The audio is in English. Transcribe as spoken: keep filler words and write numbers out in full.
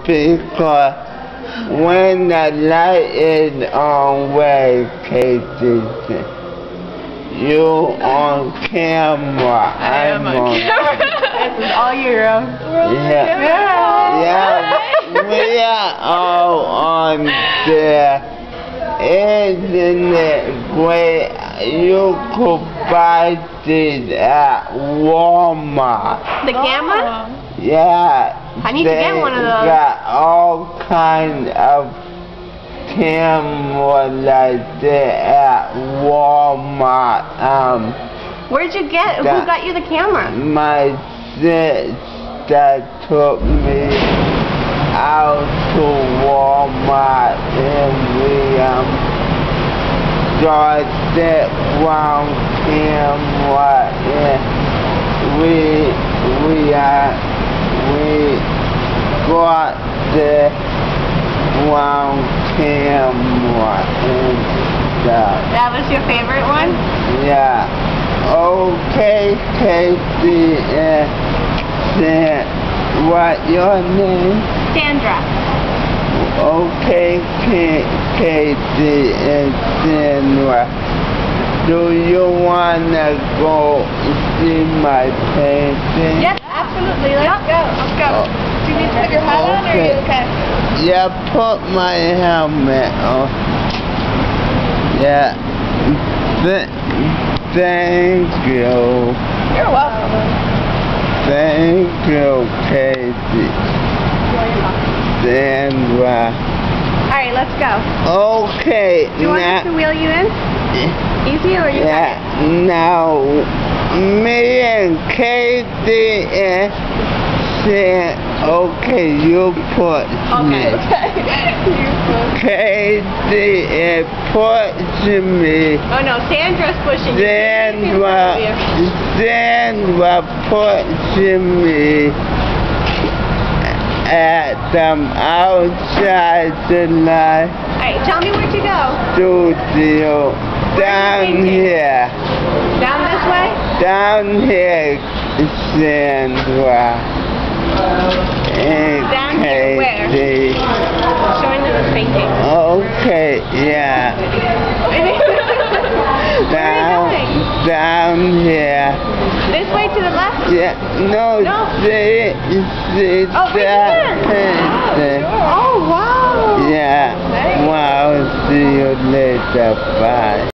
because when the light is on vacation, you on camera. I am on, on camera. This is all year round. Yeah. Yeah. Yeah. We are all on the internet where you could buy it at Walmart. The camera? Yeah. I need to get one of those. They got all kinds of camera like that at Walmart. Um, Where'd you get? Who got you the camera? My sister took me out to Walmart and we um got that one camera and we we uh we got the one camera and stuff. That was your favorite one? Yeah. Okay, Casey and Sam. What your name? Sandra. Okay, Casey and Sandra. Do you wanna go see my painting? Yes, absolutely. Let's go. Let's go. Oh. Do you need to put your hat on, or are you okay? Yeah, put my helmet on. Yeah. Th thank you. You're welcome. Thank you, Casey. Sandra. Alright, let's go. Okay, Do you want now, us to wheel you in? Easy, or you yeah, got it? now, me and Casey and Sam, okay, you put me. Okay. Casey and push me. Oh no, Sandra's pushing you. Sandra, Sandra pushing me at them outside the light Alright, tell me where to go. studio. Down here. Down this way? Down here, Sandra. And Down here where? Casey. Showing them the painting. Okay, yeah. Down, Where are you going? down here. This way to the left? Yeah, no, No. see, see Oh, right that there. painting. Oh, wow. Yeah, Nice. well, see you later, bye.